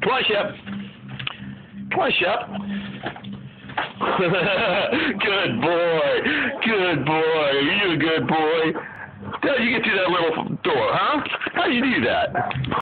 Come on, Shep. Come on, Shep. Good boy. Good boy. You a good boy. How did you get through that little door, huh? How did you do that?